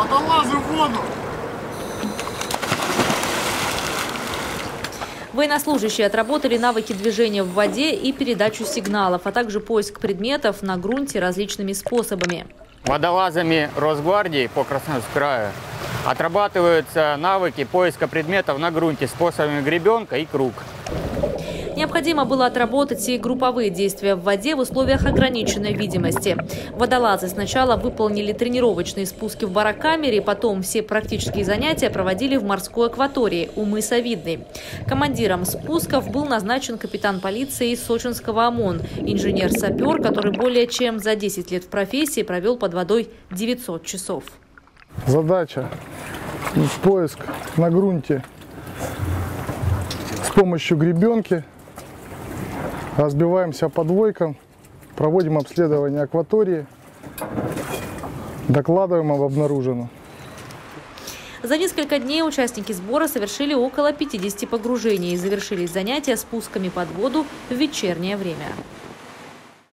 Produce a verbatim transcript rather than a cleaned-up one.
Водолазы в воду! Военнослужащие отработали навыки движения в воде и передачу сигналов, а также поиск предметов на грунте различными способами. Водолазами Росгвардии по Красноярскому краю отрабатываются навыки поиска предметов на грунте способами гребенка и круг. Необходимо было отработать и групповые действия в воде в условиях ограниченной видимости. Водолазы сначала выполнили тренировочные спуски в барокамере, потом все практические занятия проводили в морской акватории у мыса Видный. Командиром спусков был назначен капитан полиции из Сочинского ОМОН, инженер-сапер, который более чем за десять лет в профессии провел под водой девятьсот часов. Задача – поиск на грунте с помощью гребенки. Разбиваемся по двойкам, проводим обследование акватории, докладываем об обнаруженном. За несколько дней участники сбора совершили около пятидесяти погружений и завершились занятия спусками под воду в вечернее время.